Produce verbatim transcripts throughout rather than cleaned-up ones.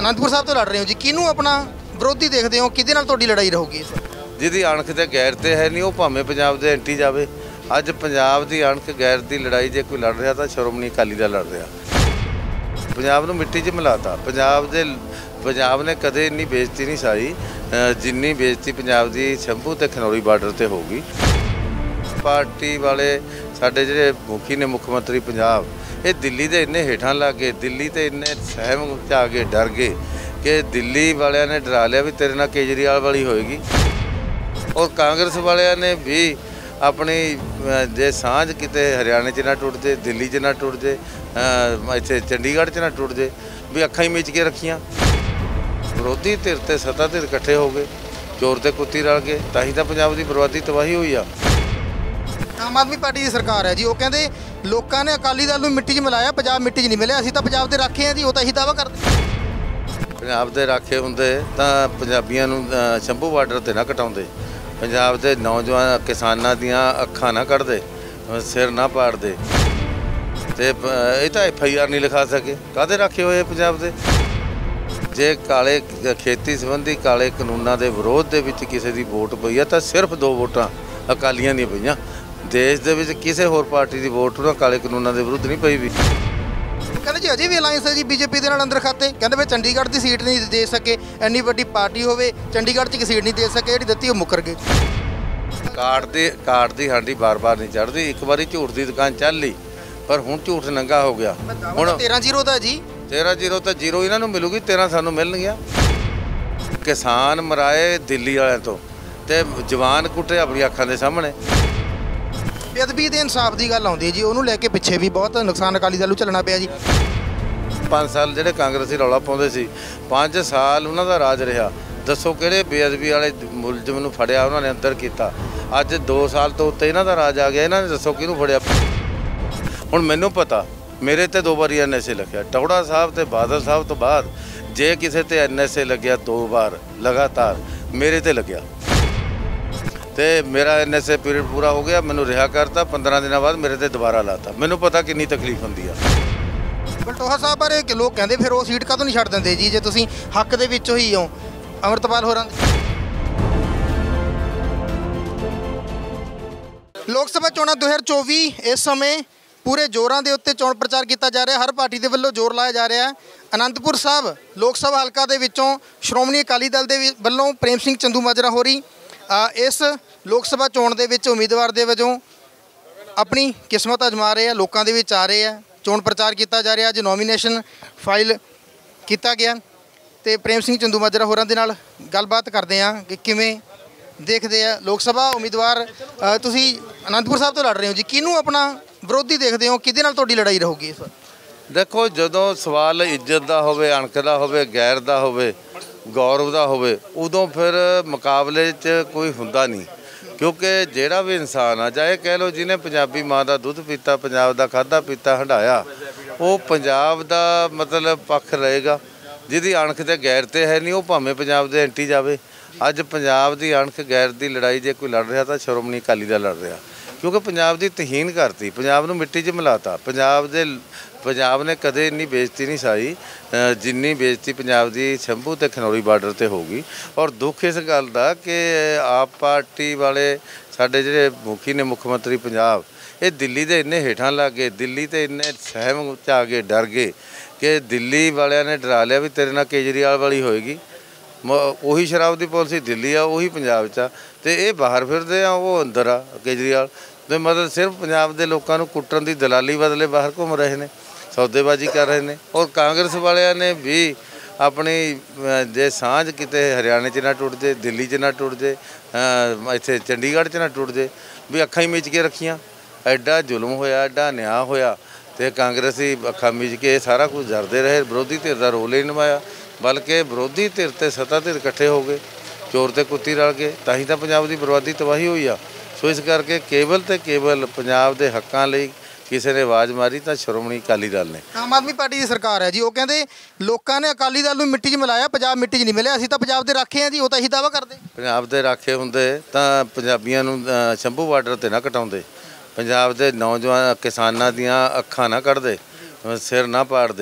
ਅਨੰਦਪੁਰ ਸਾਹਿਬ ਤੋਂ ਲੜ ਰਹੇ ਹੋ ਜੀ, ਕਿਹਨੂੰ ਆਪਣਾ ਵਿਰੋਧੀ ਦੇਖਦੇ ਹੋ, ਕਿਹਦੇ ਨਾਲ ਤੁਹਾਡੀ ਲੜਾਈ ਰਹੂਗੀ? ਜਿਹਦੀ ਅਣਖ ਤੇ ਗੈਰ ਤੇ ਹੈ नहीं, वो भावें पंजाब ਦੇ एंटी जावे। ਅੱਜ पंजाब ਦੀ ਅਣਖ ਗੈਰ ਦੀ ਲੜਾਈ ਜੇ ਕੋਈ ਲੜ ਰਿਹਾ ਤਾਂ ਸ਼੍ਰੋਮਣੀ ਅਕਾਲੀ ਦਲ ਲੜ ਰਿਹਾ। पंजाब ਨੂੰ ਮਿੱਟੀ 'ਚ ਮਿਲਾਤਾ। पंजाब ਦੇ पंजाब ਨੇ ਕਦੇ ਇੰਨੀ ਬੇਇੱਜ਼ਤੀ ਨਹੀਂ ਸਾਈ ਜਿੰਨੀ ਬੇਇੱਜ਼ਤੀ पंजाब ਦੀ ਸ਼ੰਭੂ ਤੇ ਖਨੌਰੀ ਬਾਰਡਰ ਤੇ ਹੋਊਗੀ। ਪਾਰਟੀ ਵਾਲੇ ਸਾਡੇ ਜਿਹੜੇ ਮੁਖੀ ਨੇ ਮੁੱਖ ਮੰਤਰੀ ਪੰਜਾਬ, ਇਹ ਦਿੱਲੀ ਦੇ ਇੰਨੇ ਹੇਠਾਂ ਲੱਗ ਗਏ, ਦਿੱਲੀ ਤੇ ਇੰਨੇ ਸਹਿਮ 'ਚ ਆ ਗਏ, ਡਰ ਗਏ ਕਿ ਦਿੱਲੀ ਵਾਲਿਆਂ ਨੇ ਡਰਾ ਲਿਆ ਵੀ ਤੇਰੇ ਨਾਲ ਕੇਜਰੀਵਾਲ ਵਾਲੀ ਹੋਏਗੀ। और कांग्रेस वाले ने भी अपनी जे सांझ किते हरियाणे च ना टुट जाए, दिल्ली च ना टुट जाए, इत्थे चंडीगढ़ च ना टुट जाए, भी अखां ही मीच के रखियां। विरोधी धिर ते सत्ता धिर इकट्ठे हो गए, चोर ते कुत्ती रल गए, तां ही तां पंजाब दी बर्बादी तबाही हुई आ। आम आदमी पार्टी की सरकार है जी, वो कहते लोगों ने अकाली दल नूं मिट्टी 'च मिलाया, पंजाब मिट्टी 'च नहीं मिलिया, असीं तां पंजाब दे राखे हैं जी, वो तां इही दावा करदे। पंजाब दे राखे हुंदे तां पंजाबियां नूं शंभू बार्डर ते ना कटाउंदे, पंजाब के नौजवान किसानों दियाँ अखां ना कढ़दे, सिर ना पाड़दे, ते ये तो एफ आई आर नहीं लिखा सके। काहदे राखे हुए पंजाब दे? जे काले खेती संबंधी काले कानूनों के विरोध दे विच किसी की वोट पई है तो सिर्फ दो वोटां अकालियां दी पईयां। देश दे विच किसी होर पार्टी की वोट उन्हां काले कानूनों के विरुद्ध नहीं पई भी। कहते जी अजे भी अलायंस है जी बीजेपी के अंदर खाते, कहते भाई चंडीगढ़ की सीट नहीं दे सके, इन्नी बड़ी पार्टी हो चंडीगढ़ च सीट नहीं दे सके, जी दत्ती मुकर गए। कार्ड की कार्ड की हांडी बार बार नहीं चढ़ती, एक बार झूठ की दुकान चल ली पर हुण झूठ नंगा हो गया। हुण तेरह जीरो था जी, तेरह जीरो तो जीरो इन्हों मिलूगी, तेरह सानू मिलणगियां। किसान मराए दिल्ली वाले तो ते जवान कुटे अपनी अखां दे सामने। बेअदबी दे इंसाफ की गल आउंदी है जी, उन्होंने लैके पिछे भी बहुत नुकसान अकाली दल नूं झलना पिया जी। पाँच साल ਜਿਹੜੇ ਕਾਂਗਰਸੀ ਰੌਲਾ ਪਾਉਂਦੇ ਸੀ, ਪੰਜ ਸਾਲ ਉਹਨਾਂ ਦਾ ਰਾਜ ਰਿਹਾ। ਦੱਸੋ ਕਿਹੜੇ ਬੇਅਦਬੀ ਵਾਲੇ ਮੁਲਜ਼ਮ ਨੂੰ ਫੜਿਆ ਉਹਨਾਂ ਨੇ ਅੰਦਰ ਕੀਤਾ? ਅੱਜ ਦੋ ਸਾਲ ਤੋਂ ਉੱਤੇ ਇਹਨਾਂ ਦਾ ਰਾਜ ਆ ਗਿਆ, ਇਹਨਾਂ ਨੇ ਦੱਸੋ ਕਿਹਨੂੰ ਫੜਿਆ? ਹੁਣ ਮੈਨੂੰ ਪਤਾ ਮੇਰੇ ਤੇ ਦੋ ਵਾਰੀ ਐਨ ਐਸ ਏ ਲੱਗਿਆ, ਟੌੜਾ ਸਾਹਿਬ ਤੇ ਬਾਦਲ ਸਾਹਿਬ ਤੋਂ ਬਾਅਦ ਜੇ ਕਿਸੇ ਤੇ ਐਨ ਐਸ ਏ ਲੱਗਿਆ ਦੋ ਵਾਰ ਲਗਾਤਾਰ ਮੇਰੇ ਤੇ ਲੱਗਿਆ ਤੇ ਮੇਰਾ ਐਨ ਐਸ ਏ ਪੀਰੀਅਡ ਪੂਰਾ ਹੋ ਗਿਆ, ਮੈਨੂੰ ਰਿਹਾ ਕਰਤਾ, पंद्रह ਦਿਨਾਂ ਬਾਅਦ ਮੇਰੇ ਤੇ ਦੁਬਾਰਾ ਲਾਤਾ। ਮੈਨੂੰ ਪਤਾ ਕਿੰਨੀ ਤਕਲੀਫ ਹੁੰਦੀ ਆ। ਬਲਟੋਹਾ ਸਾਹਿਬ ਬਾਰੇ ਕਿ ਲੋਕ ਕਹਿੰਦੇ ਫਿਰ ਉਹ ਸੀਟ ਕਾਹਤੋਂ ਨਹੀਂ ਛੱਡ ਦਿੰਦੇ ਜੀ, ਜੇ ਤੁਸੀਂ ਹੱਕ ਦੇ ਵਿੱਚੋਂ ਹੀ ਹੋ ਅੰਮ੍ਰਿਤਪਾਲ ਹੋਰਾਂ ਦੇ। ਲੋਕ ਸਭਾ ਚੋਣਾਂ ਦੋ ਹਜ਼ਾਰ ਚੌਵੀ ਇਸ ਸਮੇਂ ਪੂਰੇ ਜ਼ੋਰਾਂ ਦੇ ਉੱਤੇ ਚੋਣ ਪ੍ਰਚਾਰ ਕੀਤਾ ਜਾ ਰਿਹਾ, ਹਰ ਪਾਰਟੀ ਦੇ ਵੱਲੋਂ ਜ਼ੋਰ ਲਾਇਆ ਜਾ ਰਿਹਾ ਹੈ। ਅਨੰਦਪੁਰ ਸਾਹਿਬ ਲੋਕ ਸਭਾ ਹਲਕਾ ਦੇ ਵਿੱਚੋਂ ਸ਼੍ਰੋਮਣੀ ਅਕਾਲੀ ਦਲ ਦੇ ਵੱਲੋਂ ਪ੍ਰੇਮ ਸਿੰਘ ਚੰਦੂਮਾਜਰਾ ਹੋਰੀ ਇਸ ਲੋਕ ਸਭਾ ਚੋਣ ਦੇ ਵਿੱਚ ਉਮੀਦਵਾਰ ਦੇ ਵਜੋਂ ਆਪਣੀ ਕਿਸਮਤ ਅਜਮਾ ਰਹੇ ਆ, ਲੋਕਾਂ ਦੇ ਵਿੱਚ ਆ ਰਹੇ ਆ, ਚੋਣ ਪ੍ਰਚਾਰ ਕੀਤਾ ਜਾ ਰਿਹਾ। ਅੱਜ ਨੋਮੀਨੇਸ਼ਨ ਫਾਈਲ ਕੀਤਾ ਗਿਆ ਤੇ ਪ੍ਰੇਮ ਸਿੰਘ ਚੰਦੂਮਾਜਰਾ ਹੋਰਾਂ ਦੇ ਨਾਲ ਗੱਲਬਾਤ ਕਰਦੇ ਆ ਕਿ ਕਿਵੇਂ ਦੇਖਦੇ ਆ ਲੋਕ ਸਭਾ ਉਮੀਦਵਾਰ। ਤੁਸੀਂ ਅਨੰਦਪੁਰ ਸਾਹਿਬ ਤੋਂ ਲੜ ਰਹੇ ਹੋ ਜੀ, ਕਿਹਨੂੰ ਆਪਣਾ ਵਿਰੋਧੀ ਦੇਖਦੇ ਹੋ, ਕਿਹਦੇ ਨਾਲ ਤੁਹਾਡੀ ਲੜਾਈ ਰਹੂਗੀ ਇਸ ਵਾਰ? ਦੇਖੋ, ਜਦੋਂ ਸਵਾਲ ਇੱਜ਼ਤ ਦਾ ਹੋਵੇ, ਅਣਖ ਦਾ ਹੋਵੇ, ਗੈਰ ਦਾ ਹੋਵੇ, ਗੌਰਵ ਦਾ ਹੋਵੇ, ਉਦੋਂ ਫਿਰ ਮੁਕਾਬਲੇ 'ਚ ਕੋਈ ਹੁੰਦਾ ਨਹੀਂ। ਕਿਉਂਕਿ ਜਿਹੜਾ ਵੀ ਇਨਸਾਨ ਆ, ਚਾਹੇ ਕਹਿ ਲਓ ਜਿਹਨੇ ਪੰਜਾਬੀ ਮਾਂ ਦਾ ਦੁੱਧ ਪੀਤਾ, ਪੰਜਾਬ ਦਾ ਖਾਧਾ ਪੀਤਾ ਹੰਡਾਇਆ, ਉਹ ਪੰਜਾਬ ਦਾ ਮਤਲਬ ਪੱਖ ਰਹੇਗਾ। ਜਿਹਦੀ ਅਣਖ ਤੇ ਗੈਰ ਤੇ ਹੈ ਨਹੀਂ, ਉਹ ਭਾਵੇਂ ਪੰਜਾਬ ਦੇ ਐਂਟੀ ਜਾਵੇ। ਅੱਜ ਪੰਜਾਬ ਦੀ ਅਣਖ ਗੈਰ ਦੀ ਲੜਾਈ ਜੇ ਕੋਈ ਲੜ ਰਿਹਾ ਤਾਂ ਸ਼੍ਰੋਮਣੀ ਅਕਾਲੀ ਦਲ ਲੜ ਰਿਹਾ। ਕਿਉਂਕਿ ਪੰਜਾਬ ਦੀ ਤਹੀਨ ਕਰਤੀ, ਪੰਜਾਬ ਨੂੰ ਮਿੱਟੀ 'ਚ ਮਿਲਾਤਾ। ਪੰਜਾਬ ਦੇ ਪੰਜਾਬ ਨੇ ਕਦੇ ਇੰਨੀ ਬੇਇੱਜ਼ਤੀ ਨਹੀਂ ਸਾਈ ਜਿੰਨੀ ਬੇਇੱਜ਼ਤੀ ਪੰਜਾਬ ਦੀ ਸ਼ੰਭੂ ਤੇ ਖਨੌਰੀ ਬਾਰਡਰ ਤੇ ਹੋਊਗੀ। ਔਰ ਦੁੱਖ ਇਸ ਗੱਲ ਦਾ ਕਿ ਆਪ ਪਾਰਟੀ ਵਾਲੇ ਸਾਡੇ ਜਿਹੜੇ ਮੁਖੀ ਨੇ ਮੁੱਖ ਮੰਤਰੀ ਪੰਜਾਬ, ਇਹ ਦਿੱਲੀ ਦੇ ਇੰਨੇ ਹੇਠਾਂ ਲੱਗ ਗਏ, ਦਿੱਲੀ ਤੇ ਇੰਨੇ ਸਹਿਮ 'ਚ ਆ ਗਏ, ਡਰ ਗਏ ਕਿ ਦਿੱਲੀ ਵਾਲਿਆਂ ਨੇ ਡਰਾ ਲਿਆ ਵੀ ਤੇਰੇ ਨਾਲ ਕੇਜਰੀਵਾਲ ਵਾਲੀ ਹੋਏਗੀ। ਉਹੀ ਸ਼ਰਾਬ ਦੀ ਪਾਲਿਸੀ ਦਿੱਲੀ ਆ, ਉਹੀ ਪੰਜਾਬ 'ਚ ਆ, ਤੇ ਇਹ ਬਾਹਰ ਫਿਰਦੇ ਆ, ਉਹ ਅੰਦਰ ਆ ਕੇਜਰੀਵਾਲ। ਤੇ ਮਤਲਬ ਸਿਰਫ ਪੰਜਾਬ ਦੇ ਲੋਕਾਂ ਨੂੰ ਕੁੱਟਣ ਦੀ ਦਲਾਲੀ ਬਦਲੇ ਬਾਹਰ ਘੁੰਮ ਰਹੇ ਨੇ, ਸੌਦੇਬਾਜ਼ੀ ਕਰ ਰਹੇ ਨੇ। ਔਰ ਕਾਂਗਰਸ ਵਾਲਿਆਂ ਨੇ ਵੀ ਆਪਣੀ ਜੇ ਸਾਂਝ ਕਿਤੇ ਹਰਿਆਣੇ 'ਚ ਨਾ ਟੁੱਟ ਜਾਏ, ਦਿੱਲੀ 'ਚ ਨਾ ਟੁੱਟ ਜਾਏ, ਇੱਥੇ ਚੰਡੀਗੜ੍ਹ 'ਚ ਨਾ ਟੁੱਟ ਜਾਏ, ਵੀ ਅੱਖਾਂ ਹੀ ਮੀਚ ਕੇ ਰੱਖੀਆਂ। ਐਡਾ ਜ਼ੁਲਮ ਹੋਇਆ, ਐਡਾ ਨਿਆਂ ਹੋਇਆ, ਤੇ ਕਾਂਗਰਸੀ ਅੱਖਾਂ ਮੀਚ ਕੇ ਸਾਰਾ ਕੁਝ ਜਰਦੇ ਰਹੇ। ਵਿਰੋਧੀ ਧਿਰ ਦਾ ਰੋਲ ਹੀ ਨਿਭਾਇਆ, ਬਲਕਿ ਵਿਰੋਧੀ ਧਿਰ ਤੇ ਸੱਤਾ ਧਿਰ ਇਕੱਠੇ ਹੋ ਗਏ, ਚੋਰ ਤੇ ਕੁੱਤੀ ਰਲ ਗਏ, ਤਾਂ ਹੀ ਤਾਂ ਪੰਜਾਬ ਦੀ ਬਰਬਾਦੀ ਤਬਾਹੀ ਹੋਈ ਆ। ਸੋ ਇਸ ਕਰਕੇ ਕੇਵਲ ਤੇ ਕੇਵਲ ਪੰਜਾਬ ਦੇ ਹੱਕਾਂ ਲਈ ਕਿਸੇ ਨੇ ਆਵਾਜ਼ ਮਾਰੀ ਤਾਂ ਸ਼੍ਰੋਮਣੀ ਅਕਾਲੀ ਦਲ ਨੇ। ਆਮ ਆਦਮੀ ਪਾਰਟੀ ਦੀ ਸਰਕਾਰ ਹੈ ਜੀ, ਉਹ ਕਹਿੰਦੇ ਲੋਕਾਂ ਨੇ ਅਕਾਲੀ ਦਲ ਨੂੰ ਮਿੱਟੀ 'ਚ ਮਿਲਾਇਆ, ਪੰਜਾਬ ਮਿੱਟੀ 'ਚ ਨਹੀਂ ਮਿਲਿਆ, ਅਸੀਂ ਤਾਂ ਪੰਜਾਬ ਦੇ ਰਾਖੇ ਹਾਂ ਜੀ, ਉਹ ਤਾਂ ਇਹੀ ਦਾਵਾ ਕਰਦੇ। ਪੰਜਾਬ ਦੇ ਰਾਖੇ ਹੁੰਦੇ ਤਾਂ ਪੰਜਾਬੀਆਂ ਨੂੰ ਸ਼ੰਭੂ ਬਾਰਡਰ ਤੇ ਨਾ ਕਟਾਉਂਦੇ, ਪੰਜਾਬ ਦੇ ਨੌਜਵਾਨ ਕਿਸਾਨਾਂ ਦੀਆਂ ਅੱਖਾਂ ਨਾ ਕੱਢਦੇ, ਸਿਰ ਨਾ ਪਾੜਦੇ,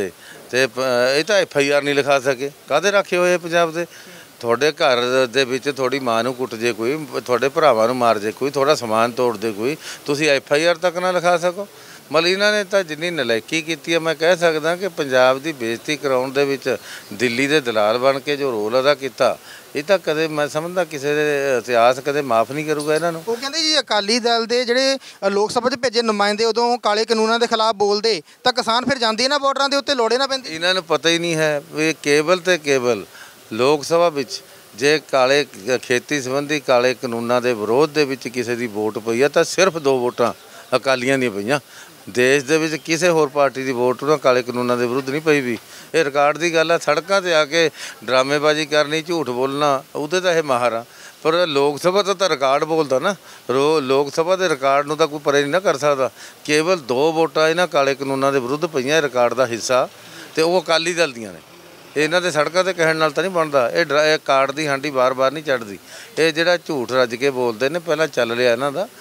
ਤੇ ਇਹ ਤਾਂ ਐਫ ਆਈ ਆਰ ਨਹੀਂ ਲਿਖਾ ਸਕੇ। ਕਾਹਦੇ ਰੱਖੇ ਹੋਏ ਪੰਜਾਬ ਦੇ? ਤੁਹਾਡੇ ਘਰ ਦੇ ਵਿੱਚ ਤੁਹਾਡੀ ਮਾਂ ਨੂੰ ਕੁੱਟ ਜੇ ਕੋਈ, ਤੁਹਾਡੇ ਭਰਾਵਾਂ ਨੂੰ ਮਾਰ ਜੇ ਕੋਈ, ਤੁਹਾਡਾ ਸਮਾਨ ਤੋੜ ਦੇ ਕੋਈ, ਤੁਸੀਂ ਐਫ ਆਈ ਆਰ ਤੱਕ ਨਾ ਲਿਖਾ ਸਕੋ। ਮਤਲਬ ਇਹਨਾਂ ਨੇ ਤਾਂ ਜਿੰਨੀ ਨਲਾਇਕੀ ਕੀਤੀ ਹੈ, ਮੈਂ ਕਹਿ ਸਕਦਾ ਕਿ ਪੰਜਾਬ ਦੀ ਬੇਇੱਜ਼ਤੀ ਕਰਾਉਣ ਦੇ ਵਿੱਚ ਦਿੱਲੀ ਦੇ ਦਲਾਲ ਬਣ ਕੇ ਜੋ ਰੋਲ ਅਦਾ ਕੀਤਾ, ਇਹ ਤਾਂ ਕਦੇ ਮੈਂ ਸਮਝਦਾ ਕਿਸੇ ਦੇ ਇਤਿਹਾਸ ਕਦੇ ਮਾਫ ਨਹੀਂ ਕਰੂਗਾ ਇਹਨਾਂ ਨੂੰ। ਉਹ ਕਹਿੰਦੇ ਜੀ ਅਕਾਲੀ ਦਲ ਦੇ ਜਿਹੜੇ ਲੋਕ ਸਭਾ 'ਚ ਭੇਜੇ ਨੁਮਾਇੰਦੇ ਉਦੋਂ ਕਾਲੇ ਕਾਨੂੰਨਾਂ ਦੇ ਖਿਲਾਫ ਬੋਲਦੇ ਤਾਂ ਕਿਸਾਨ ਫਿਰ ਜਾਂਦੇ ਨਾ ਬਾਰਡਰਾਂ ਦੇ ਉੱਤੇ ਲੋੜੇ ਨਾ ਪੈਂਦੇ। ਇਹਨਾਂ ਨੂੰ ਪਤਾ ਹੀ ਨਹੀਂ ਹੈ ਵੀ ਕੇਵਲ ਤੇ ਕੇਵਲ ਲੋਕ ਸਭਾ ਵਿੱਚ ਜੇ ਕਾਲੇ ਖੇਤੀ ਸੰਬੰਧੀ ਕਾਲੇ ਕਾਨੂੰਨਾਂ ਦੇ ਵਿਰੋਧ ਦੇ ਵਿੱਚ ਕਿਸੇ ਦੀ ਵੋਟ ਪਈ ਆ ਤਾਂ ਸਿਰਫ ਦੋ ਵੋਟਾਂ ਅਕਾਲੀਆਂ ਦੀਆਂ ਪਈਆਂ। ਦੇਸ਼ ਦੇ ਵਿੱਚ ਕਿਸੇ ਹੋਰ ਪਾਰਟੀ ਦੀ ਵੋਟ ਨਾ ਕਾਲੇ ਕਾਨੂੰਨਾਂ ਦੇ ਵਿਰੁੱਧ ਨਹੀਂ ਪਈ ਵੀ। ਇਹ ਰਿਕਾਰਡ ਦੀ ਗੱਲ ਆ। ਸੜਕਾਂ 'ਤੇ ਆ ਕੇ ਡਰਾਮੇਬਾਜ਼ੀ ਕਰਨੀ, ਝੂਠ ਬੋਲਣਾ, ਉਹਦੇ ਤਾਂ ਇਹ ਮਾਹਰ ਆ। ਪਰ ਲੋਕ ਸਭਾ ਦਾ ਤਾਂ ਰਿਕਾਰਡ ਬੋਲਦਾ ਨਾ। ਰੋ ਲੋਕ ਸਭਾ ਦੇ ਰਿਕਾਰਡ ਨੂੰ ਤਾਂ ਕੋਈ ਪਰੇ ਨਹੀਂ ਨਾ ਕਰ ਸਕਦਾ। ਕੇਵਲ ਦੋ ਵੋਟਾਂ ਇਹਨਾਂ ਕਾਲੇ ਕਾਨੂੰਨਾਂ ਦੇ ਵਿਰੁੱਧ ਪਈਆਂ ਰਿਕਾਰਡ ਦਾ ਹਿੱਸਾ, ਅਤੇ ਉਹ ਅਕਾਲੀ ਦਲ ਦੀਆਂ ਨੇ। ਇਹਨਾਂ ਦੇ ਸੜਕਾਂ 'ਤੇ ਕਹਿਣ ਨਾਲ ਤਾਂ ਨਹੀਂ ਬਣਦਾ। ਇਹ ਡਰਾ ਇਹ ਕਾਰਡ ਦੀ ਹਾਂਡੀ ਬਾਰ-ਬਾਰ ਨਹੀਂ ਚੜ੍ਹਦੀ। ਇਹ ਜਿਹੜਾ ਝੂਠ ਰੱਜ ਕੇ ਬੋਲਦੇ ਨੇ, ਪਹਿਲਾਂ ਚੱਲ ਰਿਹਾ ਇਹਨਾਂ ਦਾ,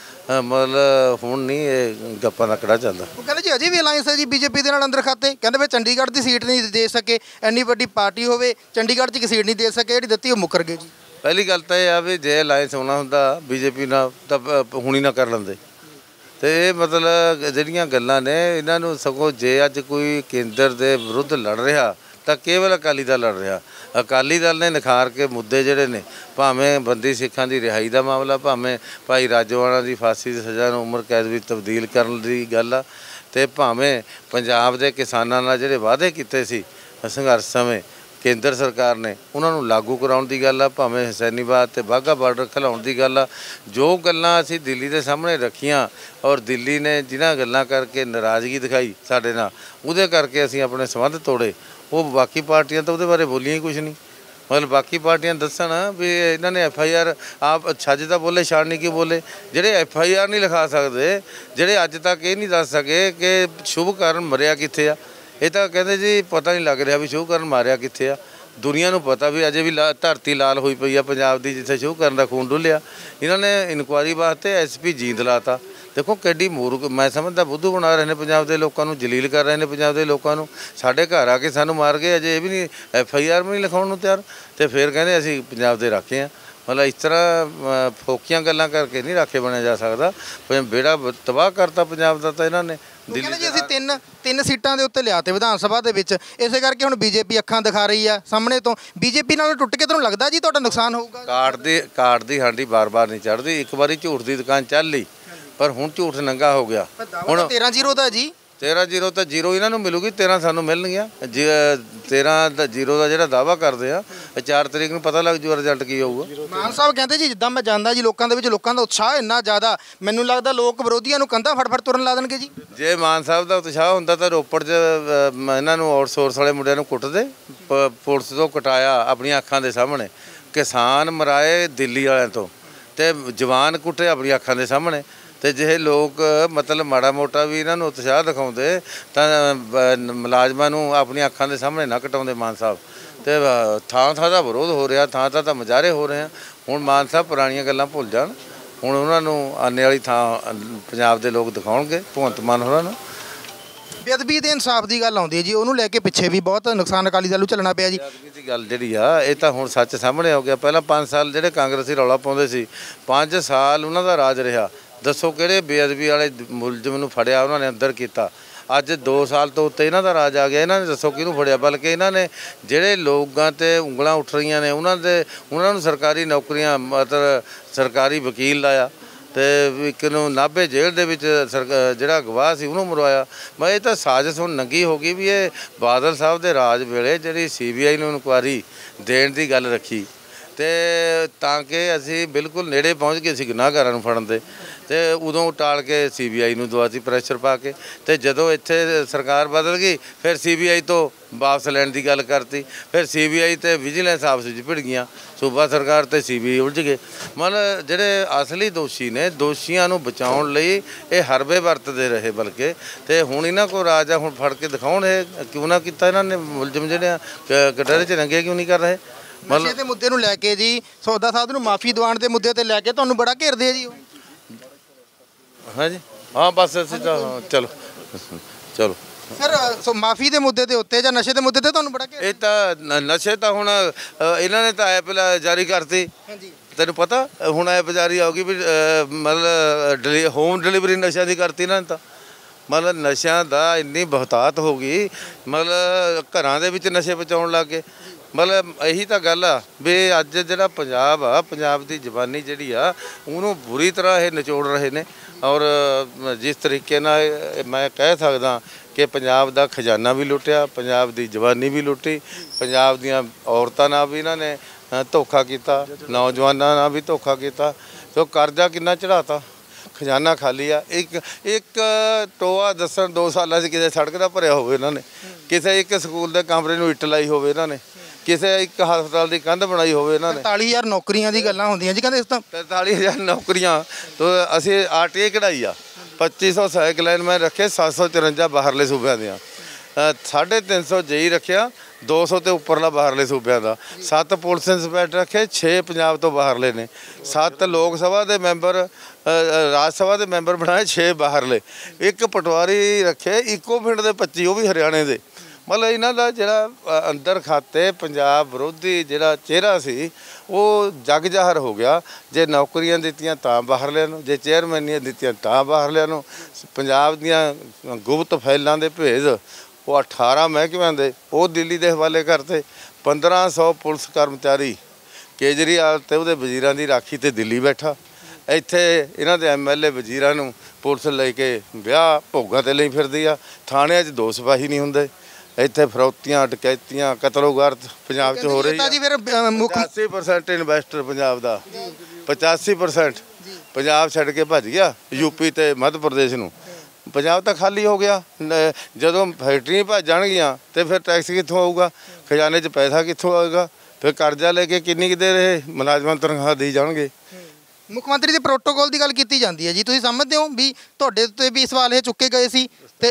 ਮਤਲਬ ਹੁਣ ਨਹੀਂ ਇਹ ਗੱਪਾਂ ਦਾ ਕੜਾ ਚੱਲਦਾ। ਉਹ ਕਹਿੰਦੇ ਜੀ ਅਜੇ ਵੀ ਅਲਾਇੰਸ ਹੈ ਜੀ ਬੀਜੇਪੀ ਦੇ ਨਾਲ ਅੰਦਰ ਖਾਤੇ। ਕਹਿੰਦੇ ਵੀ ਚੰਡੀਗੜ੍ਹ ਦੀ ਸੀਟ ਨਹੀਂ ਦੇ ਸਕੇ, ਇੰਨੀ ਵੱਡੀ ਪਾਰਟੀ ਹੋਵੇ ਚੰਡੀਗੜ੍ਹ 'ਚ ਇੱਕ ਸੀਟ ਨਹੀਂ ਦੇ ਸਕੇ, ਜਿਹੜੀ ਦਿੱਤੀ ਉਹ ਮੁੱਕਰ ਗਏ ਜੀ। ਪਹਿਲੀ ਗੱਲ ਤਾਂ ਇਹ ਆ ਵੀ ਜੇ ਅਲਾਇੰਸ ਹੋਣਾ ਹੁੰਦਾ ਬੀਜੇਪੀ ਨਾਲ ਤਾਂ ਹੁਣੀ ਨਾ ਕਰ ਲੈਂਦੇ। ਅਤੇ ਇਹ ਮਤਲਬ ਜਿਹੜੀਆਂ ਗੱਲਾਂ ਨੇ ਇਹਨਾਂ ਨੂੰ ਸਗੋਂ ਜੇ ਅੱਜ ਕੋਈ ਕੇਂਦਰ ਦੇ ਵਿਰੁੱਧ ਲੜ ਰਿਹਾ ਤਾਂ ਕੇਵਲ ਅਕਾਲੀ ਦਲ ਲੜ ਰਿਹਾ। ਅਕਾਲੀ ਦਲ ਨੇ ਨਿਖਾਰ ਕੇ ਮੁੱਦੇ ਜਿਹੜੇ ਨੇ, ਭਾਵੇਂ ਬੰਦੀ ਸਿੱਖਾਂ ਦੀ ਰਿਹਾਈ ਦਾ ਮਾਮਲਾ, ਭਾਵੇਂ ਭਾਈ ਰਾਜੋਆਣਾ ਦੀ ਫਾਂਸੀ ਦੀ ਸਜ਼ਾ ਨੂੰ ਉਮਰ ਕੈਦ ਵਿੱਚ ਤਬਦੀਲ ਕਰਨ ਦੀ ਗੱਲ ਆ, ਅਤੇ ਭਾਵੇਂ ਪੰਜਾਬ ਦੇ ਕਿਸਾਨਾਂ ਨਾਲ ਜਿਹੜੇ ਵਾਅਦੇ ਕੀਤੇ ਸੀ ਸੰਘਰਸ਼ ਸਮੇਂ ਕੇਂਦਰ ਸਰਕਾਰ ਨੇ ਉਹਨਾਂ ਨੂੰ ਲਾਗੂ ਕਰਾਉਣ ਦੀ ਗੱਲ ਆ, ਭਾਵੇਂ ਹੁਸੈਨੀਬਾਦ ਅਤੇ ਵਾਹਗਾ ਬਾਰਡਰ ਖਿਲਾਉਣ ਦੀ ਗੱਲ ਆ। ਜੋ ਗੱਲਾਂ ਅਸੀਂ ਦਿੱਲੀ ਦੇ ਸਾਹਮਣੇ ਰੱਖੀਆਂ ਔਰ ਦਿੱਲੀ ਨੇ ਜਿਨ੍ਹਾਂ ਗੱਲਾਂ ਕਰਕੇ ਨਾਰਾਜ਼ਗੀ ਦਿਖਾਈ ਸਾਡੇ ਨਾਲ, ਉਹਦੇ ਕਰਕੇ ਅਸੀਂ ਆਪਣੇ ਸੰਬੰਧ ਤੋੜੇ। ਉਹ ਬਾਕੀ ਪਾਰਟੀਆਂ ਤਾਂ ਉਹਦੇ ਬਾਰੇ ਬੋਲੀਆਂ ਹੀ ਕੁਛ ਨਹੀਂ। ਮਤਲਬ ਬਾਕੀ ਪਾਰਟੀਆਂ ਦੱਸਣ ਵੀ ਇਹਨਾਂ ਨੇ ਐਫ ਆਈ ਆਰ ਆਪ ਛੱਜ ਤਾਂ ਬੋਲੇ, ਛਾੜਨੀ ਕੀ ਬੋਲੇ। ਜਿਹੜੇ ਐਫ ਆਈ ਆਰ ਨਹੀਂ ਲਿਖਾ ਸਕਦੇ, ਜਿਹੜੇ ਅੱਜ ਤੱਕ ਇਹ ਨਹੀਂ ਦੱਸ ਸਕੇ ਕਿ ਸ਼ੁਭਕਰਨ ਮਰਿਆ ਕਿੱਥੇ ਆ। ਇਹ ਤਾਂ ਕਹਿੰਦੇ ਜੀ ਪਤਾ ਨਹੀਂ ਲੱਗ ਰਿਹਾ ਵੀ ਸ਼ੁਭਕਰਨ ਮਾਰਿਆ ਕਿੱਥੇ ਆ। ਦੁਨੀਆ ਨੂੰ ਪਤਾ ਵੀ ਅਜੇ ਵੀ ਲਾ ਧਰਤੀ ਲਾਲ ਹੋਈ ਪਈ ਆ ਪੰਜਾਬ ਦੀ, ਜਿੱਥੇ ਸ਼ੁਭਕਰਨ ਦਾ ਖੂਨ ਡੁੱਲਿਆ। ਇਹਨਾਂ ਨੇ ਇਨਕੁਆਇਰੀ ਵਾਸਤੇ ਐਸ ਪੀ ਜੀਂਦ ਲਾਤਾ। ਦੇਖੋ ਕਿੱਡੀ ਮੂਰਖ, ਮੈਂ ਸਮਝਦਾ ਬੁੱਧੂ ਬਣਾ ਰਹੇ ਨੇ ਪੰਜਾਬ ਦੇ ਲੋਕਾਂ ਨੂੰ, ਜਲੀਲ ਕਰ ਰਹੇ ਨੇ ਪੰਜਾਬ ਦੇ ਲੋਕਾਂ ਨੂੰ। ਸਾਡੇ ਘਰ ਆ ਕੇ ਸਾਨੂੰ ਮਾਰ ਗਏ, ਅਜੇ ਇਹ ਵੀ ਨਹੀਂ ਐਫ ਆਈ ਆਰ ਵੀ ਨਹੀਂ ਲਿਖਾਉਣ ਨੂੰ ਤਿਆਰ, ਅਤੇ ਫਿਰ ਕਹਿੰਦੇ ਅਸੀਂ ਪੰਜਾਬ ਦੇ ਰਾਖੇ ਹਾਂ। ਮਤਲਬ ਇਸ ਤਰ੍ਹਾਂ ਫੋਕੀਆਂ ਗੱਲਾਂ ਕਰਕੇ ਨਹੀਂ ਰਾਖੇ ਬਣਿਆ ਜਾ ਸਕਦਾ। ਬੇੜਾ ਤਬਾਹ ਕਰਤਾ ਪੰਜਾਬ ਦਾ ਤਾਂ ਇਹਨਾਂ ਨੇ। ਦਿੱਲੀ ਜੀ ਅਸੀਂ ਤਿੰਨ ਤਿੰਨ ਸੀਟਾਂ ਦੇ ਉੱਤੇ ਲਿਆ ਤੇ ਵਿਧਾਨ ਸਭਾ ਦੇ ਵਿੱਚ, ਇਸੇ ਕਰਕੇ ਹੁਣ ਬੀਜੇਪੀ ਅੱਖਾਂ ਦਿਖਾ ਰਹੀ ਆ ਸਾਹਮਣੇ ਤੋਂ। ਬੀਜੇਪੀ ਨਾਲ ਟੁੱਟ ਕੇ ਤੁਹਾਨੂੰ ਲੱਗਦਾ ਜੀ ਤੁਹਾਡਾ ਨੁਕਸਾਨ ਹੋਊਗਾ? ਕਾਰਡ ਦੀ ਕਾਰਡ ਦੀ ਹਾਂਡੀ ਬਾਰ-ਬਾਰ ਨਹੀਂ ਚੜ੍ਹਦੀ। ਇੱਕ ਵਾਰੀ ਝੂਠ ਦੀ ਦੁਕਾਨ ਚੱਲ ਲਈ, ਪਰ ਹੁਣ ਝੂਠ ਨੰਗਾ ਹੋ ਗਿਆ। ਹੁਣ ਤੇਰਾਂ ਜ਼ੀਰੋ ਦਾ ਜੀ, ਤੇਰਾਂ ਜ਼ੀਰੋ ਤਾਂ ਜ਼ੀਰੋ ਇਹਨਾਂ ਨੂੰ ਮਿਲੂਗੀ, ਤੇਰਾਂ ਸਾਨੂੰ ਮਿਲਣਗੀਆਂ। ਜੀ ਤੇਰਾਂ ਦਾ ਜ਼ੀਰੋ ਦਾ ਜਿਹੜਾ ਦਾਅਵਾ ਕਰਦੇ ਆ, ਚਾਰ ਤਰੀਕ ਨੂੰ ਪਤਾ ਲੱਗ ਜੂ ਰਿਜ਼ਲਟ ਕੀ ਹੋਊਗਾ। ਮਾਨ ਸਾਹਿਬ ਕਹਿੰਦੇ ਜੀ ਜਿੱਦਾਂ ਮੈਂ ਜਾਂਦਾ ਜੀ ਲੋਕਾਂ ਦੇ ਵਿੱਚ ਲੋਕਾਂ ਦਾ ਉਤਸ਼ਾਹ ਇੰਨਾ ਜ਼ਿਆਦਾ, ਮੈਨੂੰ ਲੱਗਦਾ ਲੋਕ ਵਿਰੋਧੀਆਂ ਨੂੰ ਕੰਧਾਂ ਫੜ ਫੜ ਤੁਰਨ ਲਾ ਦੇਣਗੇ ਜੀ। ਜੇ ਮਾਨ ਸਾਹਿਬ ਦਾ ਉਤਸ਼ਾਹ ਹੁੰਦਾ ਤਾਂ ਰੋਪੜ 'ਚ ਇਹਨਾਂ ਨੂੰ ਆਊਟਸੋਰਸ ਵਾਲੇ ਮੁੰਡਿਆਂ ਨੂੰ ਕੁੱਟਦੇ, ਪੁਲਿਸ ਤੋਂ ਕਟਾਇਆ ਆਪਣੀਆਂ ਅੱਖਾਂ ਦੇ ਸਾਹਮਣੇ। ਕਿਸਾਨ ਮਰਾਏ ਦਿੱਲੀ ਵਾਲਿਆਂ ਤੋਂ, ਅਤੇ ਜਵਾਨ ਕੁੱਟੇ ਆਪਣੀਆਂ ਅੱਖਾਂ ਦੇ ਸਾਹਮਣੇ। ਅਤੇ ਜੇ ਲੋਕ ਮਤਲਬ ਮਾੜਾ ਮੋਟਾ ਵੀ ਇਹਨਾਂ ਨੂੰ ਉਤਸ਼ਾਹ ਦਿਖਾਉਂਦੇ ਤਾਂ ਮੁਲਾਜ਼ਮਾਂ ਨੂੰ ਆਪਣੀਆਂ ਅੱਖਾਂ ਦੇ ਸਾਹਮਣੇ ਨਾ ਕਟਾਉਂਦੇ ਮਾਨ ਸਾਹਿਬ। ਅਤੇ ਥਾਂ ਥਾਂ ਦਾ ਵਿਰੋਧ ਹੋ ਰਿਹਾ, ਥਾਂ ਥਾਂ ਤਾਂ ਮੁਜ਼ਾਹਰੇ ਹੋ ਰਹੇ ਆ। ਹੁਣ ਮਾਨ ਸਾਹਿਬ ਪੁਰਾਣੀਆਂ ਗੱਲਾਂ ਭੁੱਲ ਜਾਣ, ਹੁਣ ਉਹਨਾਂ ਨੂੰ ਆਨੇ ਵਾਲੀ ਥਾਂ ਪੰਜਾਬ ਦੇ ਲੋਕ ਦਿਖਾਉਣਗੇ ਭਗਵੰਤ ਮਾਨ ਹੋਰਾਂ ਨੂੰ। ਬੇਅਦਬੀ ਦੇ ਇਨਸਾਫ ਦੀ ਗੱਲ ਆਉਂਦੀ ਹੈ ਜੀ, ਉਹਨੂੰ ਲੈ ਕੇ ਪਿੱਛੇ ਵੀ ਬਹੁਤ ਨੁਕਸਾਨ ਅਕਾਲੀ ਦਲ ਨੂੰ ਝੱਲਣਾ ਪਿਆ ਜੀ। ਬੇਅਦਬੀ ਦੀ ਗੱਲ ਜਿਹੜੀ ਆ ਇਹ ਤਾਂ ਹੁਣ ਸੱਚ ਸਾਹਮਣੇ ਹੋ ਗਿਆ। ਪਹਿਲਾਂ ਪੰਜ ਸਾਲ ਜਿਹੜੇ ਕਾਂਗਰਸੀ ਰੌਲਾ ਪਾਉਂਦੇ ਸੀ, ਪੰਜ ਸਾਲ ਉਹਨਾਂ ਦਾ ਰਾਜ ਰਿਹਾ। ਦੱਸੋ ਕਿਹੜੇ ਬੇਅਦਬੀ ਵਾਲੇ ਮੁਲਜ਼ਮ ਨੂੰ ਫੜਿਆ ਉਹਨਾਂ ਨੇ ਅੰਦਰ ਕੀਤਾ। ਅੱਜ ਦੋ ਸਾਲ ਤੋਂ ਉੱਤੇ ਇਹਨਾਂ ਦਾ ਰਾਜ ਆ ਗਿਆ। ਇਹਨਾਂ ਨੇ ਦੱਸੋ ਕਿਹਨੂੰ ਫੜਿਆ? ਬਲਕਿ ਇਹਨਾਂ ਨੇ ਜਿਹੜੇ ਲੋਕਾਂ 'ਤੇ ਉਂਗਲਾਂ ਉੱਠ ਰਹੀਆਂ ਨੇ ਉਹਨਾਂ ਦੇ ਉਹਨਾਂ ਨੂੰ ਸਰਕਾਰੀ ਨੌਕਰੀਆਂ, ਮਤਲਬ ਸਰਕਾਰੀ ਵਕੀਲ ਲਾਇਆ, ਅਤੇ ਇੱਕ ਨੂੰ ਨਾਭੇ ਜੇਲ੍ਹ ਦੇ ਵਿੱਚ ਸਰ ਜਿਹੜਾ ਗਵਾਹ ਸੀ ਉਹਨੂੰ ਮਰਵਾਇਆ। ਮੈਂ ਇਹ ਤਾਂ ਸਾਜ਼ਿਸ਼ ਹੁਣ ਨੰਗੀ ਹੋ ਗਈ ਵੀ ਇਹ ਬਾਦਲ ਸਾਹਿਬ ਦੇ ਰਾਜ ਵੇਲੇ ਜਿਹੜੀ ਸੀ ਬੀ ਆਈ ਨੂੰ ਇਨਕੁਆਇਰੀ ਦੇਣ ਦੀ ਗੱਲ ਰੱਖੀ, ਅਤੇ ਤਾਂ ਕਿ ਅਸੀਂ ਬਿਲਕੁਲ ਨੇੜੇ ਪਹੁੰਚ ਗਏ ਸੀ ਗੁਨਾਹਗਾਰਾਂ ਨੂੰ ਫੜਨ ਦੇ, ਅਤੇ ਉਦੋਂ ਟਾਲ ਕੇ ਸੀ ਬੀ ਆਈ ਨੂੰ ਦਵਾਤੀ ਪ੍ਰੈਸ਼ਰ ਪਾ ਕੇ। ਅਤੇ ਜਦੋਂ ਇੱਥੇ ਸਰਕਾਰ ਬਦਲ ਗਈ ਫਿਰ ਸੀ ਬੀ ਆਈ ਤੋਂ ਵਾਪਸ ਲੈਣ ਦੀ ਗੱਲ ਕਰਤੀ। ਫਿਰ ਸੀ ਬੀ ਆਈ ਅਤੇ ਵਿਜੀਲੈਂਸ ਆਪਸ ਵਿੱਚ ਭਿੜ ਗਈਆਂ, ਸੂਬਾ ਸਰਕਾਰ ਅਤੇ ਸੀ ਬੀ ਆਈ ਉਲਝ ਗਏ। ਮਤਲਬ ਜਿਹੜੇ ਅਸਲੀ ਦੋਸ਼ੀ ਨੇ, ਦੋਸ਼ੀਆਂ ਨੂੰ ਬਚਾਉਣ ਲਈ ਇਹ ਹਰਬੇ ਵਰਤਦੇ ਰਹੇ। ਬਲਕਿ ਅਤੇ ਹੁਣ ਇਹਨਾਂ ਕੋਲ ਰਾਜ ਆ, ਹੁਣ ਫੜ ਕੇ ਦਿਖਾਉਣ ਇਹ ਕਿਉਂ ਨਾ ਕੀਤਾ ਇਹਨਾਂ ਨੇ। ਮੁਲਜ਼ਮ ਜਿਹੜੇ ਆ ਕਟਹਿਰੇ 'ਚ ਨੰਗੇ ਕਿਉਂ ਨਹੀਂ ਕਰ ਰਹੇ? ਨਸ਼ੇ ਦੇ ਮੁੱਦੇ ਨੂੰ ਲੈ ਕੇ ਜੀ, ਸੌਦਾ ਸਾਧ ਨੂੰ ਮਾਫੀ ਦਿਵਾਉਣ ਦੇ ਮੁੱਦੇ 'ਤੇ ਲੈ ਕੇ ਤੁਹਾਨੂੰ ਬੜਾ ਘੇਰਦੇ ਆ ਜੀ ਉਹ। ਹਾਂਜੀ ਹਾਂ, ਬਸ ਅਸੀਂ ਤਾਂ ਚਲੋ ਚਲੋ ਸਰ ਸੋ ਮਾਫੀ ਦੇ ਮੁੱਦੇ ਦੇ ਉੱਤੇ ਜਾਂ ਨਸ਼ੇ ਦੇ ਮੁੱਦੇ ਤੇ ਤੁਹਾਨੂੰ ਬੜਾ ਘੇਰਾ? ਇਹ ਤਾਂ ਨ- ਨਸ਼ੇ ਤਾਂ ਹੁਣ ਅ, ਇਹਨਾਂ ਨੇ ਤਾਂ ਐਪ ਲ- ਜਾਰੀ ਕਰਤੀ। ਹਾਂਜੀ ਤੈਨੂੰ ਪਤਾ ਹੁਣ ਐਪ ਜਾਰੀ ਆਉਗੀ ਵੀ ਅ, ਮਤਲਬ ਡਿਲੀ ਹੋਮ ਡਿਲੀਵਰੀ ਨਸ਼ਿਆਂ ਦੀ ਕਰਤੀ ਇਹਨਾਂ ਨੇ ਤਾਂ। ਮਤਲਬ ਨਸ਼ਿਆਂ ਦਾ ਇੰਨੀ ਬਹੁਤਾਤ ਹੋ ਗਈ, ਮਤਲਬ ਘਰਾਂ ਦੇ ਵਿੱਚ ਨਸ਼ੇ ਪਹੁੰਚਾਉਣ ਲੱਗ ਗਏ। ਮਤਲਬ ਇਹੀ ਤਾਂ ਗੱਲ ਆ ਵੀ ਅੱਜ ਜਿਹੜਾ ਪੰਜਾਬ ਆ, ਪੰਜਾਬ ਦੀ ਜਵਾਨੀ ਜਿਹੜੀ ਆ ਉਹਨੂੰ ਬੁਰੀ ਤਰ੍ਹਾਂ ਇਹ ਨਿਚੋੜ ਰਹੇ ਨੇ। ਔਰ ਜਿਸ ਤਰੀਕੇ ਨਾਲ ਇਹ ਮੈਂ ਕਹਿ ਸਕਦਾ ਕਿ ਪੰਜਾਬ ਦਾ ਖਜ਼ਾਨਾ ਵੀ ਲੁੱਟਿਆ, ਪੰਜਾਬ ਦੀ ਜਵਾਨੀ ਵੀ ਲੁੱਟੀ, ਪੰਜਾਬ ਦੀਆਂ ਔਰਤਾਂ ਨਾਲ ਵੀ ਇਹਨਾਂ ਨੇ ਅ, ਧੋਖਾ ਕੀਤਾ, ਨੌਜਵਾਨਾਂ ਨਾਲ ਵੀ ਧੋਖਾ ਕੀਤਾ। ਤੇ ਕਰਜ਼ਾ ਕਿੰਨਾ ਚੜਾਤਾ, ਖਜ਼ਾਨਾ ਖਾਲੀ ਆ। ਇੱਕ ਇੱਕ ਟੋਆ ਦੱਸਣ ਦੋ ਸਾਲਾਂ 'ਚ ਕਿਸੇ ਸੜਕ ਦਾ ਭਰਿਆ ਹੋਵੇ ਇਹਨਾਂ ਨੇ, ਕਿਸੇ ਇੱਕ ਸਕੂਲ ਦੇ ਕਮਰੇ ਨੂੰ ਇੱਟ ਲਾਈ ਹੋਵੇ ਇਹਨਾਂ ਨੇ, ਕਿਸੇ ਇੱਕ ਹਸਪਤਾਲ ਦੀ ਕੰਧ ਬਣਾਈ ਹੋਵੇ ਇਹਨਾਂ ਨੇ। ਪੈਂਤਾਲੀ ਹਜ਼ਾਰ ਨੌਕਰੀਆਂ ਦੀ ਗੱਲਾਂ ਹੁੰਦੀਆਂ ਜੀ, ਕਹਿੰਦੇ ਇਸ ਤਾਂ ਪੈਂਤਾਲੀ ਹਜ਼ਾਰ ਨੌਕਰੀਆਂ ਤੋਂ ਅਸੀਂ ਆਰ ਟੀ ਆਈ ਕਢਾਈ ਆ, ਪੱਚੀ ਸੌ ਸਹਾਇਕ ਲਾਈਨਮੈਨ ਰੱਖੇ, ਸੱਤ ਸੌ ਚੁਰੰਜਾ ਬਾਹਰਲੇ ਸੂਬਿਆਂ ਦੀਆਂ, ਸਾਢੇ ਤਿੰਨ ਸੌ ਜੇਈ ਰੱਖਿਆ, ਦੋ ਸੌ ਤੇ ਉੱਪਰਲਾ ਬਾਹਰਲੇ ਸੂਬਿਆਂ ਦਾ, ਸੱਤ ਪੁਲਿਸ ਇੰਸਪੈਕਟਰ ਰੱਖੇ, ਛੇ ਪੰਜਾਬ ਤੋਂ ਬਾਹਰਲੇ ਨੇ, ਸੱਤ ਲੋਕ ਸਭਾ ਦੇ ਮੈਂਬਰ, ਰਾਜ ਸਭਾ ਦੇ ਮੈਂਬਰ ਬਣਾਏ, ਛੇ ਬਾਹਰਲੇ, ਇੱਕ ਪਟਵਾਰੀ ਰੱਖੇ, ਇੱਕੋ ਪਿੰਡ ਦੇ ਪੱਚੀ, ਉਹ ਵੀ ਹਰਿਆਣੇ ਦੇ। ਮਤਲਬ ਇਹਨਾਂ ਦਾ ਜਿਹੜਾ ਅੰਦਰ ਖਾਤੇ ਪੰਜਾਬ ਵਿਰੋਧੀ ਜਿਹੜਾ ਚਿਹਰਾ ਸੀ ਉਹ ਜਗ ਜ਼ਾਹਰ ਹੋ ਗਿਆ। ਜੇ ਨੌਕਰੀਆਂ ਦਿੱਤੀਆਂ ਤਾਂ ਬਾਹਰਲਿਆਂ ਨੂੰ, ਜੇ ਚੇਅਰਮੈਨੀਆਂ ਦਿੱਤੀਆਂ ਤਾਂ ਬਾਹਰਲਿਆਂ ਨੂੰ। ਪੰਜਾਬ ਦੀਆਂ ਗੁਪਤ ਫਾਈਲਾਂ ਦੇ ਭੇਜ ਉਹ ਅਠਾਰਾਂ ਮਹਿਕਮਿਆਂ ਦੇ ਉਹ ਦਿੱਲੀ ਦੇ ਹਵਾਲੇ ਕਰਤੇ। ਪੰਦਰਾਂ ਸੌ ਪੁਲਿਸ ਕਰਮਚਾਰੀ ਕੇਜਰੀਵਾਲ ਤੇ ਉਹਦੇ ਵਜ਼ੀਰਾਂ ਦੀ ਰਾਖੀ ਤੇ ਦਿੱਲੀ ਬੈਠਾ। ਇੱਥੇ ਇਹਨਾਂ ਦੇ ਐਮ ਐਲ ਏ ਵਜ਼ੀਰਾਂ ਨੂੰ ਪੁਲਿਸ ਲੈ ਕੇ ਵਿਆਹ ਭੋਗਾਂ 'ਤੇ ਲਈ ਫਿਰਦੀ ਆ। ਥਾਣਿਆਂ 'ਚ ਦੋ ਸਿਪਾਹੀ ਨਹੀਂ ਹੁੰਦੇ। ਇੱਥੇ ਫਰੌਤੀਆਂ, ਡਕੈਤੀਆਂ, ਕਤਲੋਗਾਰਤ ਪੰਜਾਬ 'ਚ ਹੋ ਰਹੀ ਹੈ। ਜੀ ਫਿਰ ਮੁੱਖ ਪਚਾਸੀ ਪਰਸੈਂਟ ਇਨਵੈਸਟਰ ਪੰਜਾਬ ਦਾ, ਪਚਾਸੀ ਪਰਸੈਂਟ ਪੰਜਾਬ ਛੱਡ ਕੇ ਭੱਜ ਗਿਆ ਯੂਪੀ ਤੇ ਮੱਧ ਪ੍ਰਦੇਸ਼ ਨੂੰ। ਪੰਜਾਬ ਤਾਂ ਖਾਲੀ ਹੋ ਗਿਆ। ਜਦੋਂ ਫੈਕਟਰੀਆਂ ਭੱਜ ਜਾਣਗੀਆਂ ਤੇ ਫਿਰ ਟੈਕਸ ਕਿੱਥੋਂ ਆਊਗਾ, ਖਜ਼ਾਨੇ 'ਚ ਪੈਸਾ ਕਿੱਥੋਂ ਆਏਗਾ, ਫਿਰ ਕਰਜ਼ਾ ਲੈ ਕੇ ਕਿੰਨੀ ਕੁ ਦੇਰ ਇਹ ਮੁਲਾਜ਼ਮਾਂ ਨੂੰ ਤਨਖਾਹ ਦੇਈ ਜਾਣਗੇ। ਮੁੱਖ ਮੰਤਰੀ ਦੇ ਪ੍ਰੋਟੋਕੋਲ ਦੀ ਗੱਲ ਕੀਤੀ ਜਾਂਦੀ ਹੈ ਜੀ, ਤੁਸੀਂ ਸਮਝਦੇ ਹੋ ਵੀ ਤੁਹਾਡੇ ਉੱਤੇ ਵੀ ਸਵਾਲ ਇਹ ਚੁੱਕੇ ਗਏ ਸੀ? ਤੇ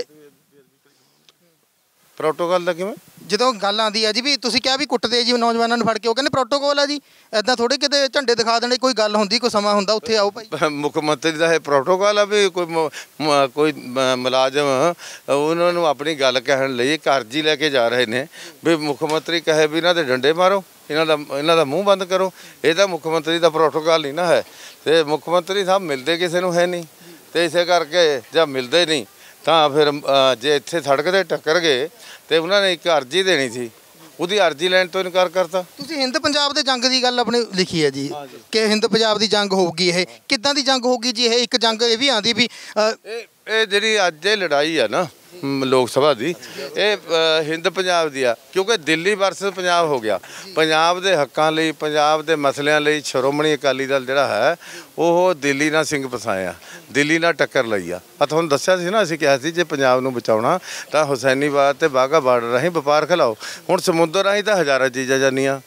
ਪ੍ਰੋਟੋਕਾਲ ਦਾ ਕਿਵੇਂ? ਜਦੋਂ ਗੱਲ ਆਉਂਦੀ ਹੈ ਜੀ ਵੀ ਤੁਸੀਂ ਕਿਹਾ ਵੀ ਕੁੱਟਦੇ ਜੀ ਨੌਜਵਾਨਾਂ ਨੂੰ ਫੜ ਕੇ, ਉਹ ਕਹਿੰਦੇ ਪ੍ਰੋਟੋਕੋਲ ਆ ਜੀ, ਐਦਾਂ ਥੋੜੇ ਕਿਤੇ ਝੰਡੇ ਦਿਖਾ ਦੇਣੇ, ਕੋਈ ਗੱਲ ਹੁੰਦੀ, ਕੋਈ ਸਮਾਂ ਹੁੰਦਾ, ਉੱਥੇ ਆਓ ਭਾਈ। ਮੁੱਖ ਮੰਤਰੀ ਦਾ ਇਹ ਪ੍ਰੋਟੋਕਾਲ ਆ ਵੀ ਕੋਈ ਮ- ਮ- ਕੋਈ ਮ- ਮੁਲਾਜ਼ਮ ਉਹਨਾਂ ਨੂੰ ਆਪਣੀ ਗੱਲ ਕਹਿਣ ਲਈ ਇੱਕ ਅਰਜੀ ਲੈ ਕੇ ਜਾ ਰਹੇ ਨੇ ਵੀ ਮੁੱਖ ਮੰਤਰੀ ਕਹੇ ਵੀ ਇਹਨਾਂ ਦੇ ਡੰਡੇ ਮਾਰੋ, ਇਹਨਾਂ ਦਾ ਇਹਨਾਂ ਦਾ ਮੂੰਹ ਬੰਦ ਕਰੋ। ਇਹ ਤਾਂ ਮੁੱਖ ਮੰਤਰੀ ਦਾ ਪ੍ਰੋਟੋਕਾਲ ਨਹੀਂ ਨਾ ਹੈ। ਤੇ ਮੁੱਖ ਮੰਤਰੀ ਸਾਹਿਬ ਮਿਲਦੇ ਕਿਸੇ ਨੂੰ ਹੈ ਨਹੀਂ, ਤੇ ਇਸੇ ਕਰਕੇ ਜਦ ਮਿਲਦੇ ਨਹੀਂ ਤਾਂ ਫਿਰ ਜੇ ਇੱਥੇ ਸੜਕ 'ਤੇ ਟੱਕਰ ਗਏ ਤੇ ਉਹਨਾਂ ਨੇ ਇੱਕ ਅਰਜੀ ਦੇਣੀ ਸੀ, ਉਹਦੀ ਅਰਜੀ ਲੈਣ ਤੋਂ ਇਨਕਾਰ ਕਰਤਾ। ਤੁਸੀਂ ਹਿੰਦ ਪੰਜਾਬ ਦੇ ਜੰਗ ਦੀ ਗੱਲ ਆਪਣੀ ਲਿਖੀ ਹੈ ਜੀ ਕਿ ਹਿੰਦ ਪੰਜਾਬ ਦੀ ਜੰਗ ਹੋਊਗੀ। ਇਹ ਕਿੱਦਾਂ ਦੀ ਜੰਗ ਹੋਊਗੀ ਜੀ? ਇਹ ਇੱਕ ਜੰਗ ਇਹ ਵੀ ਆਉਂਦੀ ਵੀ ਇਹ ਇਹ ਜਿਹੜੀ ਅੱਜ ਇਹ ਲੜਾਈ ਆ ਨਾ ਲੋਕ ਸਭਾ ਦੀ, ਇਹ ਹਿੰਦ ਪੰਜਾਬ ਦੀ ਆ, ਕਿਉਂਕਿ ਦਿੱਲੀ ਵਰਸਸ ਪੰਜਾਬ ਹੋ ਗਿਆ। ਪੰਜਾਬ ਦੇ ਹੱਕਾਂ ਲਈ, ਪੰਜਾਬ ਦੇ ਮਸਲਿਆਂ ਲਈ ਸ਼੍ਰੋਮਣੀ ਅਕਾਲੀ ਦਲ ਜਿਹੜਾ ਹੈ ਉਹ ਦਿੱਲੀ ਨਾਲ ਸਿੰਘ ਫਸਾਇਆ, ਦਿੱਲੀ ਨਾਲ ਟੱਕਰ ਲਈ ਆ। ਆ ਤੁਹਾਨੂੰ ਦੱਸਿਆ ਸੀ ਨਾ, ਅਸੀਂ ਕਿਹਾ ਸੀ ਜੇ ਪੰਜਾਬ ਨੂੰ ਬਚਾਉਣਾ ਤਾਂ ਹੁਸੈਨੀਬਾਦ ਤੇ ਬਾਘਾ ਬਾਰਡਰ ਰਾਹੀਂ ਵਪਾਰ ਖਿਲਾਓ। ਹੁਣ ਸਮੁੰਦਰ ਰਾਹੀਂ ਤਾਂ ਹਜ਼ਾਰਾਂ ਚੀਜ਼ਾਂ ਜਾਂਦੀਆਂ,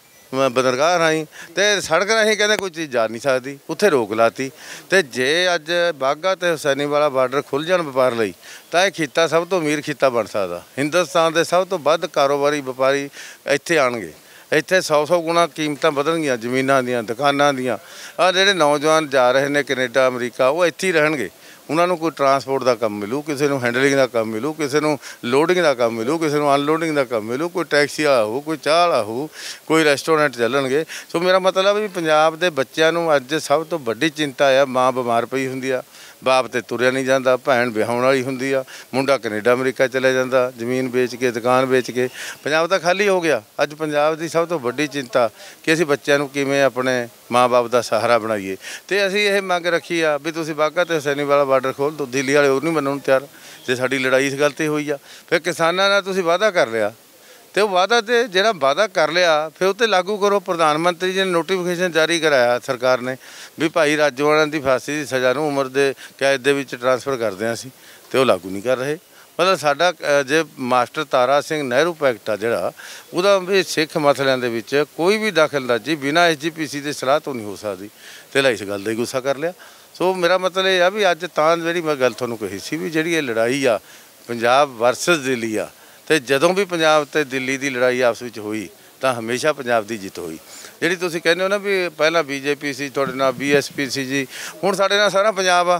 ਬੰਦਰਗਾਹ ਰਾਹੀਂ, ਤੇ ਸੜਕ ਰਾਹੀਂ ਕਹਿੰਦੇ ਕੋਈ ਚੀਜ਼ ਜਾ ਨਹੀਂ ਸਕਦੀ, ਉੱਥੇ ਰੋਕ ਲਾਤੀ। ਤੇ ਜੇ ਅੱਜ ਬਾਘਾ ਤੇ ਹੁਸੈਨੀ ਵਾਲਾ ਬਾਰਡਰ ਖੁੱਲ੍ਹ ਜਾਣ ਵਪਾਰ ਲਈ ਤਾਂ ਇਹ ਖਿੱਤਾ ਸਭ ਤੋਂ ਅਮੀਰ ਖਿੱਤਾ ਬਣ ਸਕਦਾ। ਹਿੰਦੁਸਤਾਨ ਦੇ ਸਭ ਤੋਂ ਵੱਧ ਕਾਰੋਬਾਰੀ ਵਪਾਰੀ ਇੱਥੇ ਆਉਣਗੇ। ਇੱਥੇ ਸੌ ਸੌ ਗੁਣਾ ਕੀਮਤਾਂ ਵਧਣਗੀਆਂ ਜ਼ਮੀਨਾਂ ਦੀਆਂ, ਦੁਕਾਨਾਂ ਦੀਆਂ। ਆਹ ਜਿਹੜੇ ਨੌਜਵਾਨ ਜਾ ਰਹੇ ਨੇ ਕੈਨੇਡਾ, ਅਮਰੀਕਾ, ਉਹ ਇੱਥੇ ਹੀ ਰਹਿਣਗੇ। ਉਹਨਾਂ ਨੂੰ ਕੋਈ ਟਰਾਂਸਪੋਰਟ ਦਾ ਕੰਮ ਮਿਲੂ, ਕਿਸੇ ਨੂੰ ਹੈਂਡਲਿੰਗ ਦਾ ਕੰਮ ਮਿਲੂ, ਕਿਸੇ ਨੂੰ ਲੋਡਿੰਗ ਦਾ ਕੰਮ ਮਿਲੂ, ਕਿਸੇ ਨੂੰ ਅਨਲੋਡਿੰਗ ਦਾ ਕੰਮ ਮਿਲੂ, ਕੋਈ ਟੈਕਸੀ ਵਾਲਾ ਹੋਊ, ਕੋਈ ਚਾਹ ਵਾਲਾ ਹੋਊ, ਕੋਈ ਰੈਸਟੋਰੈਂਟ ਚੱਲਣਗੇ। ਸੋ ਮੇਰਾ ਮਤਲਬ ਵੀ ਪੰਜਾਬ ਦੇ ਬੱਚਿਆਂ ਨੂੰ ਅੱਜ ਸਭ ਤੋਂ ਵੱਡੀ ਚਿੰਤਾ ਆ, ਮਾਂ ਬਿਮਾਰ ਪਈ ਹੁੰਦੀ ਆ, ਬਾਪ ਤੇ ਤੁਰਿਆ ਨਹੀਂ ਜਾਂਦਾ, ਭੈਣ ਵਿਆਹੁਣ ਵਾਲੀ ਹੁੰਦੀ ਆ, ਮੁੰਡਾ ਕੈਨੇਡਾ ਅਮਰੀਕਾ ਚਲੇ ਜਾਂਦਾ, ਜ਼ਮੀਨ ਵੇਚ ਕੇ, ਦੁਕਾਨ ਵੇਚ ਕੇ। ਪੰਜਾਬ ਤਾਂ ਖਾਲੀ ਹੋ ਗਿਆ। ਅੱਜ ਪੰਜਾਬ ਦੀ ਸਭ ਤੋਂ ਵੱਡੀ ਚਿੰਤਾ ਕਿ ਅਸੀਂ ਬੱਚਿਆਂ ਨੂੰ ਕਿਵੇਂ ਆਪਣੇ ਮਾਂ ਬਾਪ ਦਾ ਸਹਾਰਾ ਬਣਾਈਏ। ਤੇ ਅਸੀਂ ਇਹ ਮੰਗ ਰੱਖੀ ਆ ਵੀ ਤੁਸੀਂ ਬਾਘਾ ਤੇ ਹੁਸੈਨੀ ਵਾਲਾ ਬਾਰਡਰ ਖੋਲ੍ਹ ਦਿਓ। ਦਿੱਲੀ ਵਾਲੇ ਉਹ ਨਹੀਂ ਮੰਨਣ ਨੂੰ ਤਿਆਰ। ਜੇ ਸਾਡੀ ਲੜਾਈ ਇਸ ਗੱਲ 'ਤੇ ਹੋਈ ਆ, ਫਿਰ ਕਿਸਾਨਾਂ ਨਾਲ ਤੁਸੀਂ ਵਾਅਦਾ ਕਰ ਲਿਆ ਤੇ ਉਹ ਵਾਅਦਾ ਤੇ ਜਿਹੜਾ ਵਾਅਦਾ ਕਰ ਲਿਆ ਫਿਰ ਉਹ 'ਤੇ ਲਾਗੂ ਕਰੋ। ਪ੍ਰਧਾਨ ਮੰਤਰੀ ਜੀ ਨੇ ਨੋਟੀਫਿਕੇਸ਼ਨ ਜਾਰੀ ਕਰਾਇਆ ਸਰਕਾਰ ਨੇ ਵੀ ਭਾਈ ਰਾਜੋਆਣਾ ਦੀ ਫਾਂਸੀ ਦੀ ਸਜ਼ਾ ਨੂੰ ਉਮਰ ਦੇ ਕੈਦ ਦੇ ਵਿੱਚ ਟਰਾਂਸਫਰ ਕਰਦੇ ਹਾਂ ਅਸੀਂ, ਤੇ ਉਹ ਲਾਗੂ ਨਹੀਂ ਕਰ ਰਹੇ। ਮਤਲਬ ਸਾਡਾ ਜੇ ਮਾਸਟਰ ਤਾਰਾ ਸਿੰਘ ਨਹਿਰੂ ਪੈਕਟ ਆ ਜਿਹੜਾ, ਉਹਦਾ ਵੀ ਸਿੱਖ ਮਸਲਿਆਂ ਦੇ ਵਿੱਚ ਕੋਈ ਵੀ ਦਖਲਅੰਦਾਜ਼ੀ ਬਿਨਾਂ ਐਸ ਜੀ ਪੀ ਸੀ ਦੀ ਸਲਾਹ ਤੋਂ ਨਹੀਂ ਹੋ ਸਕਦੀ। ਤੇ ਇਸ ਗੱਲ ਦਾ ਹੀ ਗੁੱਸਾ ਕਰ ਲਿਆ। ਸੋ ਮੇਰਾ ਮਤਲਬ ਇਹ ਆ ਵੀ ਅੱਜ ਤਾਂ ਜਿਹੜੀ ਮੈਂ ਗੱਲ ਤੁਹਾਨੂੰ ਕਹੀ ਸੀ ਵੀ ਜਿਹੜੀ ਇਹ ਲੜਾਈ ਆ ਪੰਜਾਬ ਵਰਸਸ ਦਿੱਲੀ ਆ, ਤੇ ਜਦੋਂ ਵੀ ਪੰਜਾਬ ਤੇ ਦਿੱਲੀ ਦੀ ਲੜਾਈ ਆਪਸ ਵਿੱਚ ਹੋਈ ਤਾਂ ਹਮੇਸ਼ਾ ਪੰਜਾਬ ਦੀ ਜਿੱਤ ਹੋਈ। ਜਿਹੜੀ ਤੁਸੀਂ ਕਹਿੰਦੇ ਹੋ ਨਾ ਵੀ ਪਹਿਲਾਂ ਬੀ ਜੇ ਪੀ ਸੀ ਤੁਹਾਡੇ ਨਾਲ, ਬੀ ਐਸ ਪੀ ਸੀ ਜੀ, ਹੁਣ ਸਾਡੇ ਨਾਲ ਸਾਰਾ ਪੰਜਾਬ ਆ।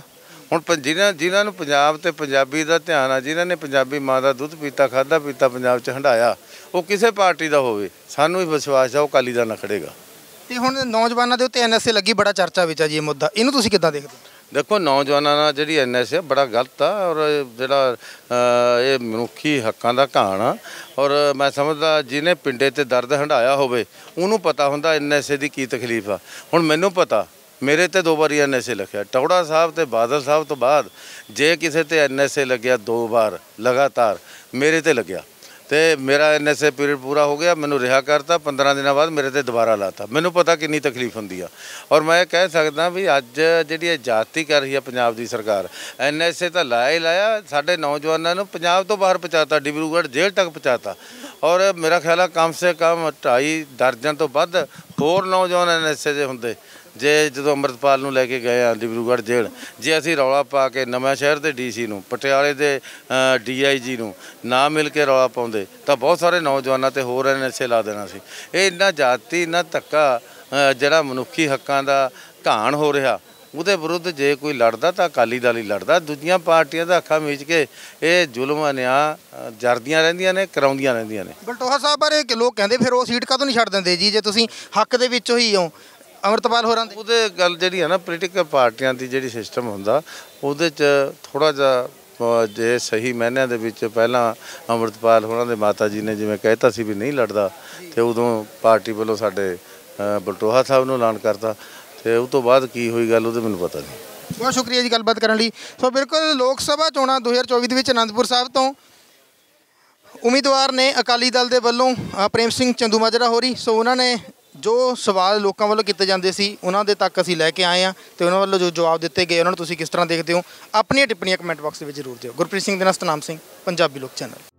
ਹੁਣ ਪੰ- ਜਿਨ੍ਹਾਂ ਜਿਨ੍ਹਾਂ ਨੂੰ ਪੰਜਾਬ ਤੇ ਪੰਜਾਬੀ ਦਾ ਧਿਆਨ ਆ, ਜਿਨ੍ਹਾਂ ਨੇ ਪੰਜਾਬੀ ਮਾਂ ਦਾ ਦੁੱਧ ਪੀਤਾ ਖਾਧਾ ਪੀਤਾ ਪੰਜਾਬ 'ਚ ਹੰਢਾਇਆ, ਉਹ ਕਿਸੇ ਪਾਰਟੀ ਦਾ ਹੋਵੇ, ਸਾਨੂੰ ਵੀ ਵਿਸ਼ਵਾਸ ਆ ਉਹ ਅਕਾਲੀ ਦਲ ਨਾਲ ਖੜੇਗਾ। ਤੇ ਹੁਣ ਨੌਜਵਾਨਾਂ ਦੇ ਉੱਤੇ ਐਨ ਐਸ ਏ ਲੱਗੀ, ਬੜਾ ਚਰਚਾ ਵਿੱਚ ਆ ਜੀ ਇਹ ਮੁੱਦਾ, ਇਹਨੂੰ ਤੁਸੀਂ ਕਿੱਦਾਂ ਦੇਖਦੇ ਹੋ? ਦੇਖੋ, ਨੌਜਵਾਨਾਂ ਨਾਲ ਜਿਹੜੀ ਐਨ ਐਸ ਏ ਬੜਾ ਗਲਤ ਆ, ਔਰ ਜਿਹੜਾ ਅ, ਇਹ ਮਨੁੱਖੀ ਹੱਕਾਂ ਦਾ ਘਾਣ ਆ। ਔਰ ਮੈਂ ਸਮਝਦਾ ਜਿਹਨੇ ਪਿੰਡੇ ਤੇ ਦਰਦ ਹੰਢਾਇਆ ਹੋਵੇ ਉਹਨੂੰ ਪਤਾ ਹੁੰਦਾ ਐਨ ਐਸ ਏ ਦੀ ਕੀ ਤਕਲੀਫ ਆ। ਹੁਣ ਮੈਨੂੰ ਪਤਾ, ਮੇਰੇ ਤੇ ਦੋ ਵਾਰੀ ਐਨ ਐਸ ਏ ਲਿਖਿਆ, ਟੌੜਾ ਸਾਹਿਬ ਤੇ ਬਾਦਲ ਸਾਹਿਬ ਤੋਂ ਬਾਅਦ ਜੇ ਕਿਸੇ ਤੇ ਐਨ ਐਸ ਏ ਲੱਗਿਆ ਦੋ ਵਾਰ ਲਗਾਤਾਰ, ਮੇਰੇ ਤੇ ਲੱਗਿਆ ਤੇ ਮੇਰਾ ਐਨ ਐਸ ਏ ਪੀਰੀਅਡ ਪੂਰਾ ਹੋ ਗਿਆ, ਮੈਨੂੰ ਰਿਹਾ ਕਰਤਾ, ਪੰਦਰਾਂ ਦਿਨਾਂ ਬਾਅਦ ਮੇਰੇ ਤੇ ਦੁਬਾਰਾ ਲਾਤਾ। ਮੈਨੂੰ ਪਤਾ ਕਿੰਨੀ ਤਕਲੀਫ ਹੁੰਦੀ ਆ। ਔਰ ਮੈਂ ਇਹ ਕਹਿ ਸਕਦਾ ਵੀ ਅੱਜ ਜਿਹੜੀ ਇਹ ਜਾਤੀ ਕਰ ਰਹੀ ਆ ਪੰਜਾਬ ਦੀ ਸਰਕਾਰ, ਐਨ ਐਸ ਏ ਤਾਂ ਲਾਇਆ ਹੀ ਲਾਇਆ, ਸਾਡੇ ਨੌਜਵਾਨਾਂ ਨੂੰ ਪੰਜਾਬ ਤੋਂ ਬਾਹਰ ਪਹੁੰਚਾਤਾ, ਡਿਬਰੂਗੜ੍ਹ ਜੇਲ੍ਹ ਤੱਕ ਪਹੁੰਚਾਤਾ। ਔਰ ਮੇਰਾ ਖਿਆਲ ਆ ਕਮ ਸੇ ਕਮ ਢਾਈ ਦਰਜਨ ਤੋਂ ਵੱਧ ਹੋਰ ਨੌਜਵਾਨ ਐਨ ਐਸ ਏ ਦੇ ਹੁੰਦੇ ਜੇ ਜਦੋਂ ਅੰਮ੍ਰਿਤਪਾਲ ਨੂੰ ਲੈ ਕੇ ਗਏ ਆ ਡਿਬਰੂਗੜ੍ਹ ਜੇਲ੍ਹ, ਜੇ ਅਸੀਂ ਰੌਲਾ ਪਾ ਕੇ ਨਵਾਂ ਸ਼ਹਿਰ ਦੇ ਡੀ ਸੀ ਨੂੰ, ਪਟਿਆਲੇ ਦੇ ਡੀ ਆਈ ਜੀ ਨੂੰ ਨਾ ਮਿਲ ਕੇ ਰੌਲਾ ਪਾਉਂਦੇ ਤਾਂ ਬਹੁਤ ਸਾਰੇ ਨੌਜਵਾਨਾਂ ਤੇ ਹੋਰ ਐਨ ਐਸ ਏ ਲਾ ਦੇਣਾ ਸੀ। ਇਹ ਇੰਨਾ ਜਾਤੀ ਇੰਨਾ ਧੱਕਾ ਜਿਹੜਾ ਮਨੁੱਖੀ ਹੱਕਾਂ ਦਾ ਘਾਣ ਹੋ ਰਿਹਾ, ਉਹਦੇ ਵਿਰੁੱਧ ਜੇ ਕੋਈ ਲੜਦਾ ਤਾਂ ਅਕਾਲੀ ਦਲ ਹੀ ਲੜਦਾ। ਦੂਜੀਆਂ ਪਾਰਟੀਆਂ ਦਾ ਅੱਖਾਂ ਮੀਚ ਕੇ ਇਹ ਜ਼ੁਲਮ ਅਨਿਆਂ ਜਰਦੀਆਂ ਰਹਿੰਦੀਆਂ ਨੇ, ਕਰਾਉਂਦੀਆਂ ਰਹਿੰਦੀਆਂ ਨੇ। ਬਲਟੋਹਾ ਸਾਹਿਬ ਬਾਰੇ ਲੋਕ ਕਹਿੰਦੇ ਫਿਰ ਉਹ ਸੀਟ ਕਾਹਤੋਂ ਨਹੀਂ ਛੱਡ ਦਿੰਦੇ ਜੀ, ਜੇ ਤੁਸੀਂ ਹੱਕ ਦੇ ਵਿੱਚੋਂ ਹੀ ਹੋ ਅੰਮ੍ਰਿਤਪਾਲ ਹੋਰਾਂ ਦੇ? ਉਹਦੇ ਗੱਲ ਜਿਹੜੀ ਹੈ ਨਾ, ਪੋਲੀਟੀਕਲ ਪਾਰਟੀਆਂ ਦੀ ਜਿਹੜੀ ਸਿਸਟਮ ਹੁੰਦਾ ਉਹਦੇ 'ਚ ਥੋੜ੍ਹਾ ਜਿਹਾ ਜੇ ਸਹੀ ਮਾਇਨਿਆਂ ਦੇ ਵਿੱਚ ਪਹਿਲਾਂ ਅੰਮ੍ਰਿਤਪਾਲ ਹੋਰਾਂ ਦੇ ਮਾਤਾ ਜੀ ਨੇ ਜਿਵੇਂ ਕਹਿਤਾ ਸੀ ਵੀ ਨਹੀਂ ਲੜਦਾ, ਤੇ ਉਦੋਂ ਪਾਰਟੀ ਵੱਲੋਂ ਸਾਡੇ ਬਲਟੋਹਾ ਸਾਹਿਬ ਨੂੰ ਐਲਾਨ ਕਰਤਾ, ਤੇ ਉਸ ਤੋਂ ਬਾਅਦ ਕੀ ਹੋਈ ਗੱਲ ਉਹਦੇ ਮੈਨੂੰ ਪਤਾ ਨਹੀਂ। ਬਹੁਤ ਸ਼ੁਕਰੀਆ ਜੀ ਗੱਲਬਾਤ ਕਰਨ ਲਈ। ਸੋ ਬਿਲਕੁਲ ਲੋਕ ਸਭਾ ਚੋਣਾਂ ਦੋ ਹਜ਼ਾਰ ਚੌਵੀ ਦੇ ਵਿੱਚ ਅਨੰਦਪੁਰ ਸਾਹਿਬ ਤੋਂ ਉਮੀਦਵਾਰ ਨੇ ਅਕਾਲੀ ਦਲ ਦੇ ਵੱਲੋਂ ਪ੍ਰੇਮ ਸਿੰਘ ਚੰਦੂਮਾਜਰਾ ਹੋਰੀ। ਸੋ ਉਹਨਾਂ ਨੇ ਜੋ ਸਵਾਲ ਲੋਕਾਂ ਵੱਲੋਂ ਕੀਤੇ ਜਾਂਦੇ ਸੀ ਉਹਨਾਂ ਦੇ ਤੱਕ ਅਸੀਂ ਲੈ ਕੇ ਆਏ ਹਾਂ, ਤੇ ਉਹਨਾਂ ਵੱਲੋਂ ਜੋ ਜਵਾਬ ਦਿੱਤੇ ਗਏ ਉਹਨਾਂ ਨੂੰ ਤੁਸੀਂ ਕਿਸ ਤਰ੍ਹਾਂ ਦੇਖਦੇ ਹੋ, ਆਪਣੀਆਂ ਟਿੱਪਣੀਆਂ ਕਮੈਂਟ ਬਾਕਸ ਦੇ ਵਿੱਚ ਜ਼ਰੂਰ ਦਿਓ। ਗੁਰਪ੍ਰੀਤ ਸਿੰਘ ਦੇ ਨਾਲ ਸਤਨਾਮ ਸਿੰਘ, ਪੰਜਾਬੀ ਲੋਕ ਚੈਨਲ।